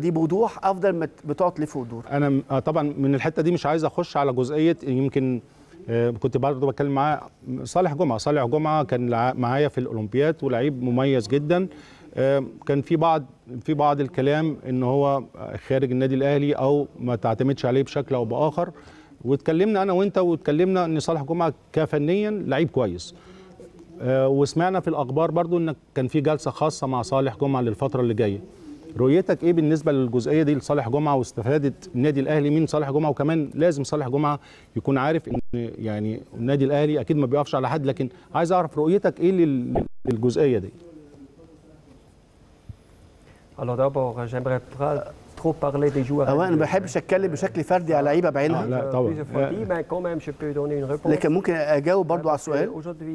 دي بوضوح افضل ما بتقعد تلف وتدور. انا طبعا من الحته دي مش عايز اخش على جزئيه، يمكن كنت برضه بتكلم معاه صالح جمعه كان معايا في الاولمبياد ولعيب مميز جدا. كان في بعض الكلام ان هو خارج النادي الاهلي او ما تعتمدش عليه بشكل او باخر، واتكلمنا انا وانت واتكلمنا ان صالح جمعه كفنيا لعيب كويس. وسمعنا في الاخبار برضو ان كان في جلسه خاصه مع صالح جمعه للفتره اللي جايه. رؤيتك ايه بالنسبه للجزئيه دي لصالح جمعه واستفاده النادي الاهلي من صالح جمعه؟ وكمان لازم صالح جمعه يكون عارف ان يعني النادي الاهلي اكيد ما بيقفش على حد، لكن عايز اعرف رؤيتك ايه للجزئيه دي. Alors d'abord, j'aimerais trop parler des joueurs. انا ما بحبش اتكلم بشكل فردي على لعيبه بعينها. لا طبعا. لكن ممكن اجاوب برضو على السؤال.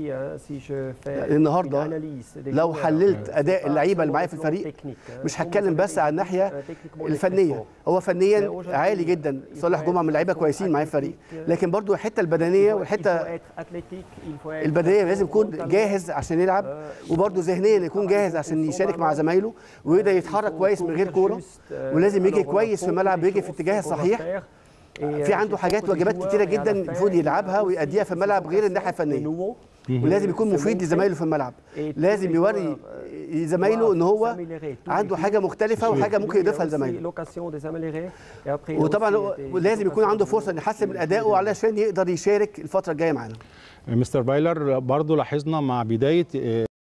النهارده لو حللت اداء اللعيبه اللي معايا في الفريق مش هتكلم بس على الناحيه الفنيه، هو فنيا عالي جدا صالح جمعه من لعيبه كويسين معايا في الفريق، لكن برضو الحته البدنيه والحته البدنيه لازم يكون جاهز عشان يلعب، وبرضو ذهنيا يكون جاهز عشان يشارك مع زمايله ويقدر يتحرك كويس من غير كوره، ولازم يجي كويس في الملعب، يجي في الاتجاه الصحيح. في عنده حاجات واجبات كتيره جدا المفروض يلعبها ويأديها في الملعب غير الناحيه الفنيه، ولازم يكون مفيد لزمايله في الملعب، لازم يوري زمايله ان هو عنده حاجه مختلفه وحاجه ممكن يضيفها لزمايله، وطبعا لازم يكون عنده فرصه ان يحسن من ادائه علشان يقدر يشارك الفتره الجايه معانا. مستر فايلر برضو لاحظنا مع بدايه